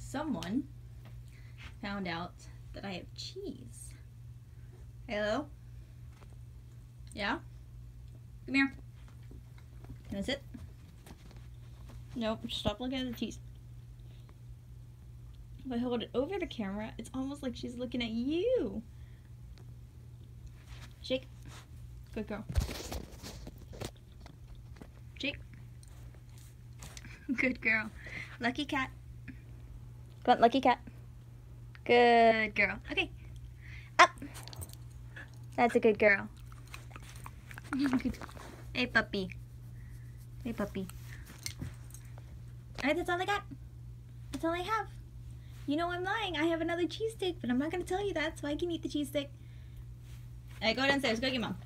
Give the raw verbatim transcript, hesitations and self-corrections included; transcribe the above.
someone found out that I have cheese. Hello? Yeah? Come here. Can I sit? Nope, stop looking at the cheese. If I hold it over the camera, it's almost like she's looking at you. Shake. Good girl. Shake. Good girl. Lucky cat. Come on, lucky cat. Good girl. Okay. Up. That's a good girl. Hey, puppy. Hey, puppy. Alright, that's all I got. That's all I have. You know I'm lying. I have another cheese stick, but I'm not going to tell you that, so I can eat the cheese stick. Alright, go downstairs. Go get Mom.